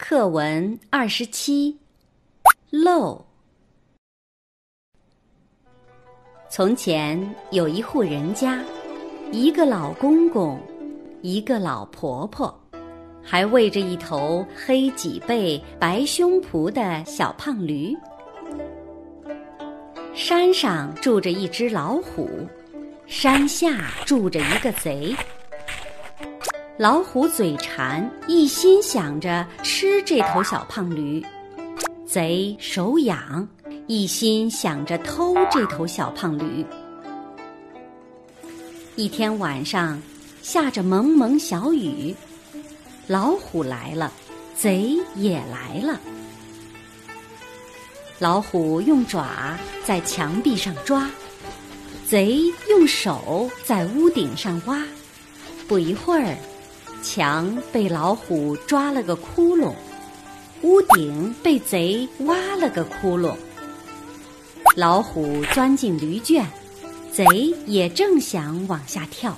课文27，漏。从前有一户人家，一个老公公，一个老婆婆，还喂着一头黑脊背、白胸脯的小胖驴。山上住着一只老虎，山下住着一个贼。老虎嘴馋，一心想着吃这头小胖驴；贼手痒，一心想着偷这头小胖驴。一天晚上，下着蒙蒙小雨，老虎来了，贼也来了。老虎用爪在墙壁上抓，贼用手在屋顶上挖。不一会儿，墙被老虎抓了个窟窿，屋顶被贼挖了个窟窿。老虎钻进驴圈，贼也正想往下跳。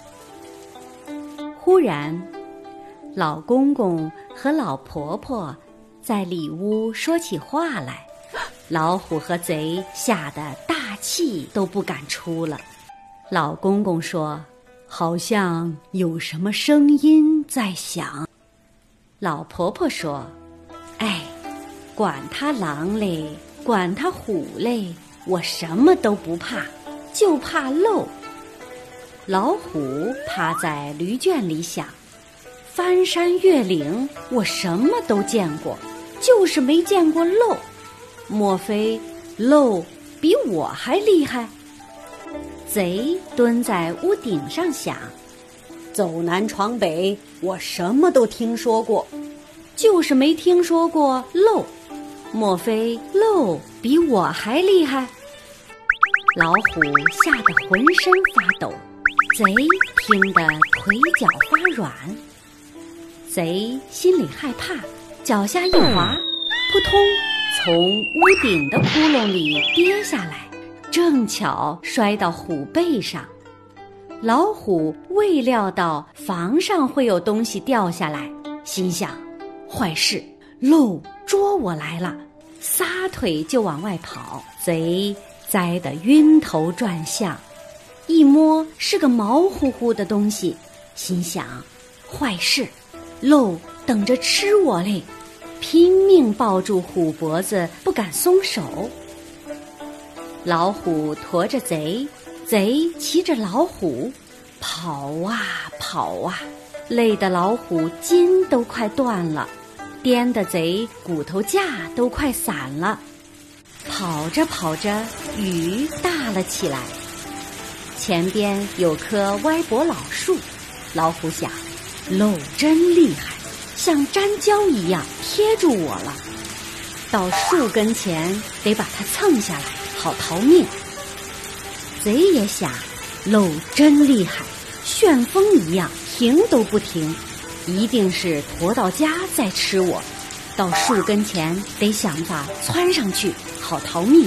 忽然，老公公和老婆婆在里屋说起话来，老虎和贼吓得大气都不敢出了。老公公说：“好像有什么声音在响。”老婆婆说：“哎，管他狼嘞，管他虎嘞，我什么都不怕，就怕漏。”老虎趴在驴圈里想：翻山越岭我什么都见过，就是没见过漏。莫非漏比我还厉害？贼蹲在屋顶上想：走南闯北我什么都听说过，就是没听说过漏。莫非漏比我还厉害？老虎吓得浑身发抖，贼听得腿脚发软。贼心里害怕，脚下一滑，扑通，从屋顶的窟窿里跌下来，正巧摔到虎背上。老虎未料到房上会有东西掉下来，心想：坏事，漏捉我来了，撒腿就往外跑。贼栽得晕头转向，一摸是个毛乎乎的东西，心想：坏事，漏等着吃我嘞！拼命抱住虎脖子，不敢松手。老虎驮着贼，贼骑着老虎，跑啊跑啊，累得老虎筋都快断了，颠得贼骨头架都快散了。跑着跑着，雨大了起来。前边有棵歪脖老树，老虎想：漏真厉害，像粘胶一样贴住我了。到树跟前得把它蹭下来，好逃命。贼也想：漏真厉害，旋风一样停都不停，一定是驮到家再吃我。到树跟前得想法窜上去，好逃命。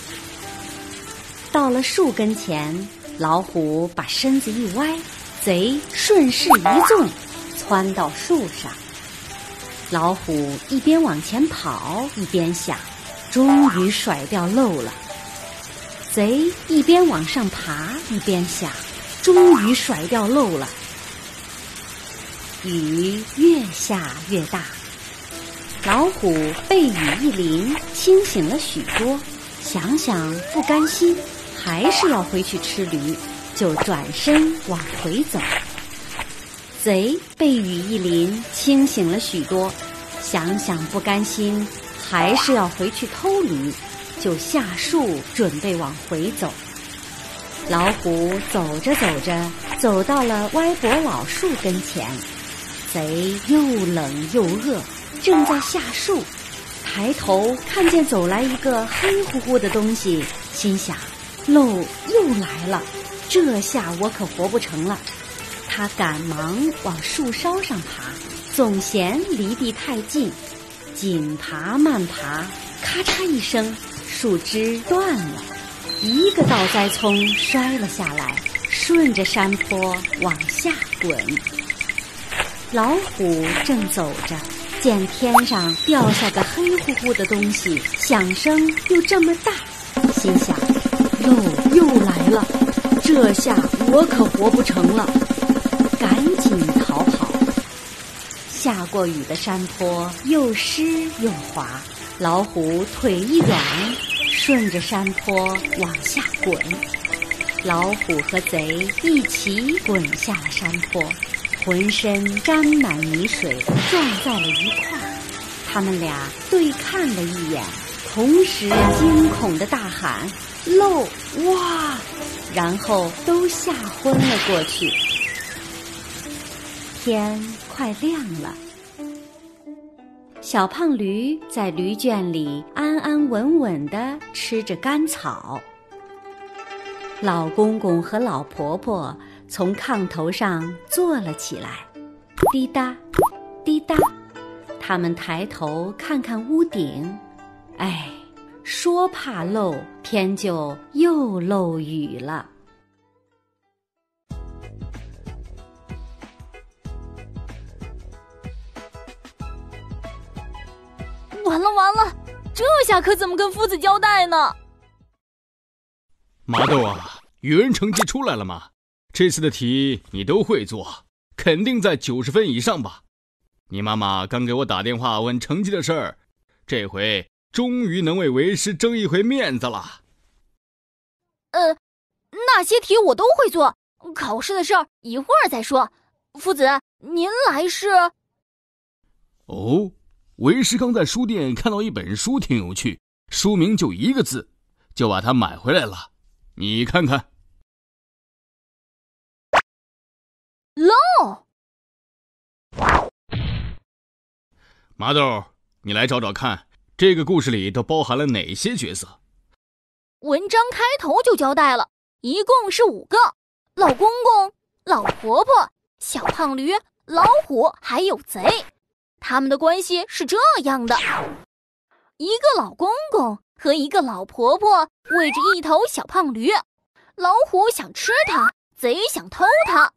到了树跟前，老虎把身子一歪，贼顺势一纵，窜到树上。老虎一边往前跑，一边想：终于甩掉漏了。贼一边往上爬，一边想：终于甩掉漏了。雨越下越大，老虎被雨一淋，清醒了许多，想想不甘心，还是要回去吃驴，就转身往回走。贼被雨一淋，清醒了许多，想想不甘心，还是要回去偷驴，就下树准备往回走。老虎走着走着，走到了歪脖老树跟前，贼又冷又饿，正在下树，抬头看见走来一个黑乎乎的东西，心想：漏又来了，这下我可活不成了。他赶忙往树梢上爬，总嫌离地太近，紧爬慢爬，咔嚓一声，树枝断了，一个倒栽葱摔了下来，顺着山坡往下滚。老虎正走着， 见天上掉下个黑乎乎的东西，响声又这么大，心想肉又来了，这下我可活不成了，赶紧逃跑。下过雨的山坡又湿又滑，老虎腿一软，顺着山坡往下滚。老虎和贼一起滚下了山坡，浑身沾满泥水，撞在了一块儿。他们俩对看了一眼，同时惊恐地大喊漏哇，然后都吓昏了过去。天快亮了，小胖驴在驴圈里安安稳稳地吃着干草。老公公和老婆婆从炕头上坐了起来，滴答滴答，他们抬头看看屋顶，哎，说怕漏，天就又漏雨了。 完了完了，这下可怎么跟夫子交代呢？ 麻豆啊，语文成绩出来了吗？这次的题你都会做，肯定在90分以上吧？你妈妈刚给我打电话问成绩的事儿，这回终于能为为师争一回面子了。 那些题我都会做，考试的事儿一会儿再说。夫子，您来是？ 哦，为师刚在书店看到一本书挺有趣，书名就一个字，就把它买回来了。你看看。 漏。 麻豆，你来找找看，这个故事里都包含了哪些角色？ 文章开头就交代了，一共是5个：老公公、老婆婆、小胖驴、老虎还有贼。他们的关系是这样的：一个老公公和一个老婆婆喂着一头小胖驴，老虎想吃它，贼想偷它。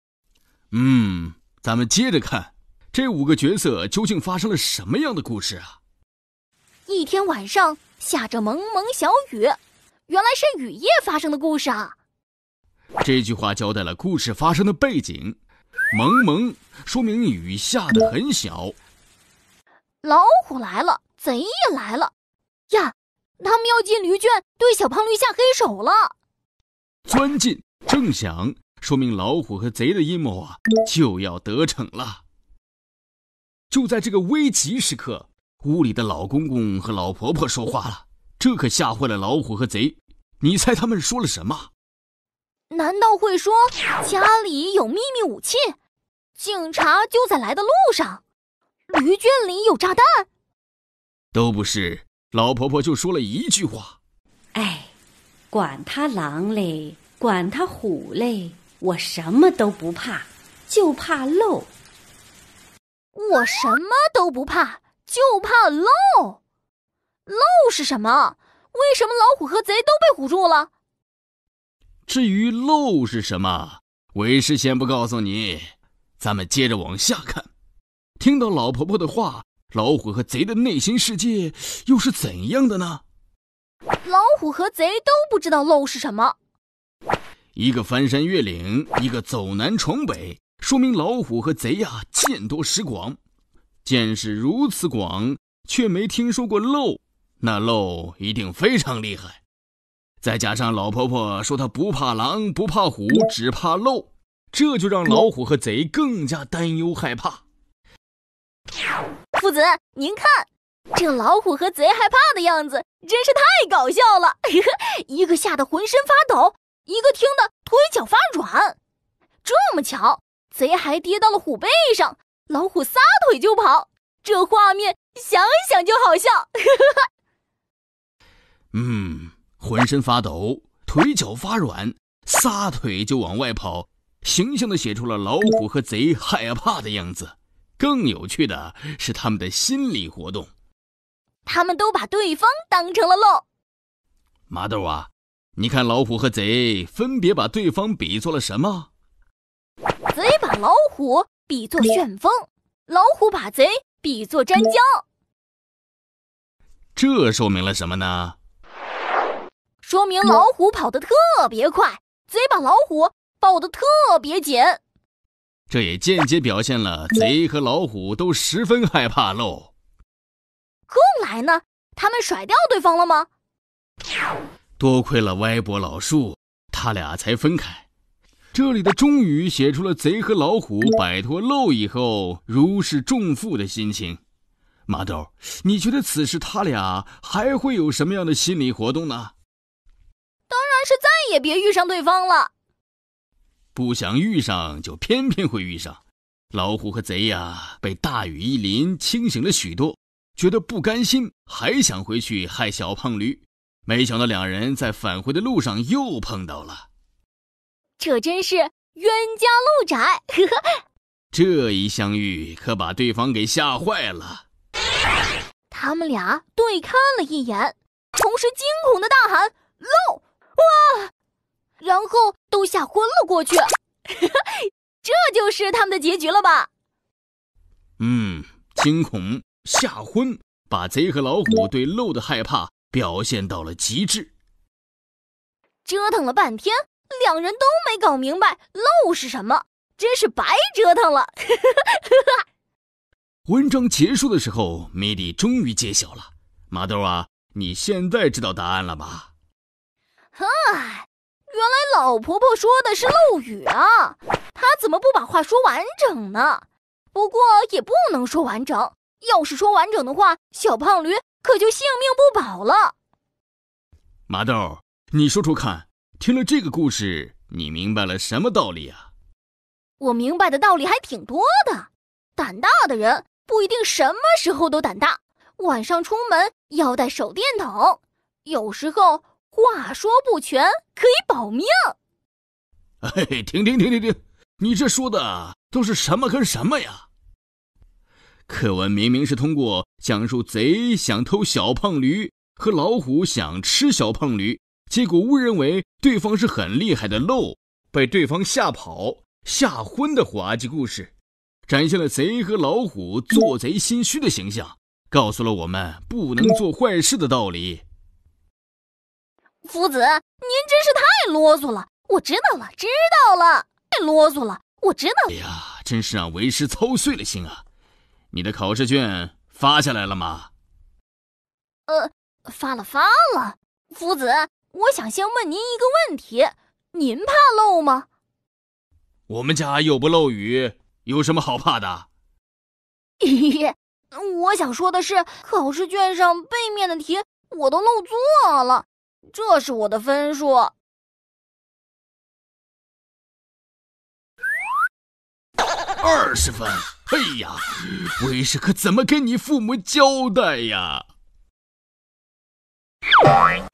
咱们接着看，这5个角色究竟发生了什么样的故事啊？ 一天晚上下着蒙蒙小雨，原来是雨夜发生的故事啊。 这句话交代了故事发生的背景，蒙蒙说明雨下得很小。 老虎来了，贼也来了呀，他们要进驴圈，对小胖驴下黑手了。 钻进正响，说明老虎和贼的阴谋啊就要得逞了。就在这个危急时刻，屋里的老公公和老婆婆说话了，这可吓坏了老虎和贼。你猜他们说了什么？ 难道会说家里有秘密武器，警察就在来的路上，驴圈里有炸弹？ 都不是，老婆婆就说了一句话： 哎，管他狼嘞，管他虎嘞，我什么都不怕，就怕漏。 我什么都不怕，就怕漏。漏是什么？为什么老虎和贼都被唬住了？ 至于漏是什么，为师先不告诉你，咱们接着往下看。听到老婆婆的话，老虎和贼的内心世界又是怎样的呢？ 老虎和贼都不知道漏是什么。 一个翻山越岭，一个走南闯北，说明老虎和贼呀见多识广。见识如此广，却没听说过漏，那漏一定非常厉害。再加上老婆婆说她不怕狼不怕虎，只怕漏，这就让老虎和贼更加担忧害怕。 夫子，您看，这老虎和贼害怕的样子真是太搞笑了。一个吓得浑身发抖，一个听得腿脚发软。这么巧，贼还跌到了虎背上，老虎撒腿就跑，这画面想想就好笑。 浑身发抖，腿脚发软，撒腿就往外跑，形象地写出了老虎和贼害怕的样子。更有趣的是他们的心理活动， 他们都把对方当成了漏。 麻豆啊，你看老虎和贼分别把对方比作了什么？ 贼把老虎比作旋风，老虎把贼比作粘胶。 这说明了什么呢？ 说明老虎跑得特别快，贼把老虎抱得特别紧。 这也间接表现了贼和老虎都十分害怕漏。 后来呢？他们甩掉对方了吗？ 多亏了歪脖老树，他俩才分开。这里的终于写出了贼和老虎摆脱漏以后如释重负的心情。麻豆，你觉得此时他俩还会有什么样的心理活动呢？ 当然是再也别遇上对方了。 不想遇上就偏偏会遇上。老虎和贼呀，被大雨一淋，清醒了许多，觉得不甘心，还想回去害小胖驴。没想到两人在返回的路上又碰到了。 这真是冤家路窄。 这一相遇可把对方给吓坏了。 他们俩对看了一眼，同时惊恐地大喊漏！哇！然后都吓昏了过去。这就是他们的结局了吧？ 惊恐吓昏，把贼和老虎对漏的害怕表现到了极致。 折腾了半天，两人都没搞明白漏是什么，真是白折腾了。 文章结束的时候，谜底终于揭晓了。麻豆啊，你现在知道答案了吧？ 原来老婆婆说的是漏雨啊，她怎么不把话说完整呢？不过也不能说完整，要是说完整的话，小胖驴可就性命不保了。 麻豆，你说说看，听了这个故事，你明白了什么道理啊？ 我明白的道理还挺多的。胆大的人不一定什么时候都胆大，晚上出门要带手电筒，有时候话说不全可以保命。 停，你这说的都是什么跟什么呀？课文明明是通过讲述贼想偷小胖驴和老虎想吃小胖驴，结果误认为对方是很厉害的漏，被对方吓跑吓昏的滑稽故事，展现了贼和老虎做贼心虚的形象，告诉了我们不能做坏事的道理。 夫子，您真是太啰嗦了。我知道了，太啰嗦了，我知道了。 哎呀，真是让为师操碎了心啊！你的考试卷发下来了吗？ 发了。夫子，我想先问您一个问题，您怕漏吗？ 我们家又不漏雨，有什么好怕的？ 我想说的是，考试卷上背面的题我都漏做了，这是我的分数。 20分！哎呀，为师可怎么跟你父母交代呀？